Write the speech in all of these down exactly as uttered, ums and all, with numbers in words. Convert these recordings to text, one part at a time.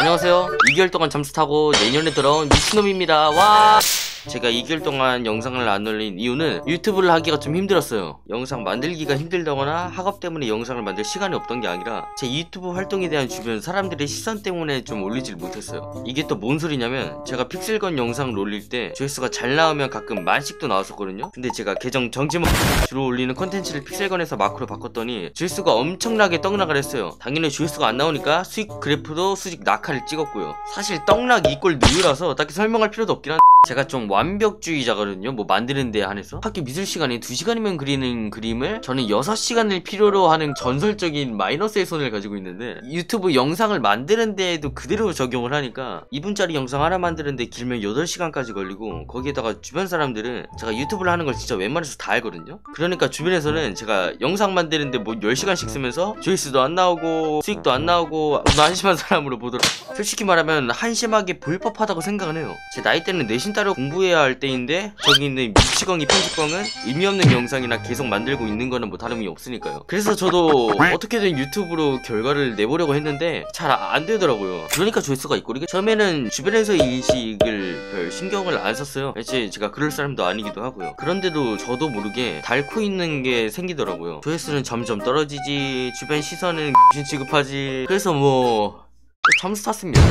안녕하세요. 이 개월 동안 잠수 타고 내년에 돌아온 미친놈입니다. 와! 제가 이 개월 동안 영상을 안 올린 이유는 유튜브를 하기가 좀 힘들었어요. 영상 만들기가 힘들다거나 학업 때문에 영상을 만들 시간이 없던 게 아니라 제 유튜브 활동에 대한 주변 사람들의 시선 때문에 좀 올리질 못했어요. 이게 또 뭔 소리냐면, 제가 픽셀건 영상을 올릴 때 조회수가 잘 나오면 가끔 만씩도 나왔었거든요. 근데 제가 계정 정지목 주로 올리는 컨텐츠를 픽셀건에서 마크로 바꿨더니 조회수가 엄청나게 떡락을 했어요. 당연히 조회수가 안 나오니까 수익 그래프도 수직 낙하를 찍었고요. 사실 떡락 이꼴 느유라서 딱히 설명할 필요도 없긴 한데, 제가 좀 완벽주의자거든요. 뭐 만드는 데 한해서 학교 미술 시간에 두 시간이면 그리는 그림을 저는 여섯 시간을 필요로 하는 전설적인 마이너스의 손을 가지고 있는데, 유튜브 영상을 만드는 데에도 그대로 적용을 하니까 이 분짜리 영상 하나 만드는데 길면 여덟 시간까지 걸리고, 거기에다가 주변 사람들은 제가 유튜브를 하는 걸 진짜 웬만해서 다 알거든요. 그러니까 주변에서는 제가 영상 만드는데 뭐 열 시간씩 쓰면서 조회수도 안 나오고 수익도 안 나오고 한심한 사람으로 보더라고요. 솔직히 말하면 한심하게 보일 법하다고 생각은 해요. 제 나이 때는 내신 따로 공부해야 할 때인데, 저기 있는 미치광이 편집광은 의미 없는 영상이나 계속 만들고 있는 거는 뭐 다름이 없으니까요. 그래서 저도 어떻게든 유튜브로 결과를 내보려고 했는데 잘 안 되더라고요. 그러니까 조회수가 있고, 이게 처음에는 주변에서의 인식을 별 신경을 안 썼어요. 애초에 제가 그럴 사람도 아니기도 하고요. 그런데도 저도 모르게 닳고 있는 게 생기더라고요. 조회수는 점점 떨어지지, 주변 시선은 X 취급하지. 그래서 뭐 잠수 탔습니다.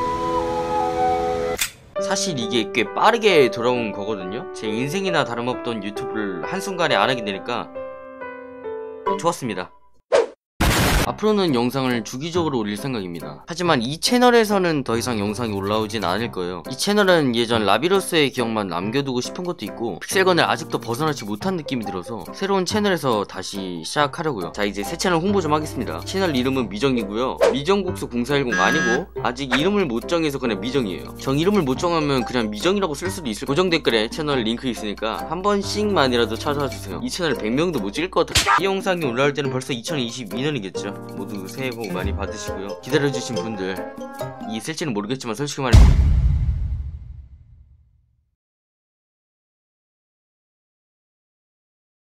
사실 이게 꽤 빠르게 돌아온 거거든요. 제 인생이나 다름없던 유튜브를 한순간에 안 하게 되니까 좋았습니다. 앞으로는 영상을 주기적으로 올릴 생각입니다. 하지만 이 채널에서는 더 이상 영상이 올라오진 않을 거예요. 이 채널은 예전 라비로스의 기억만 남겨두고 싶은 것도 있고, 픽셀건을 아직도 벗어나지 못한 느낌이 들어서 새로운 채널에서 다시 시작하려고요. 자, 이제 새 채널 홍보 좀 하겠습니다. 채널 이름은 미정이고요. 미정국수 공사일공 아니고, 아직 이름을 못 정해서 그냥 미정이에요. 정 이름을 못 정하면 그냥 미정이라고 쓸 수도 있을. 고정 댓글에 채널 링크 있으니까 한 번씩만이라도 찾아와 주세요. 이 채널 백 명도 못 찍을 것 같아요. 이 영상이 올라올 때는 벌써 이천이십이 년이겠죠 모두 새해 복 많이 받으시고요. 기다려주신 분들, 이 있을지는 모르겠지만 솔직히 말해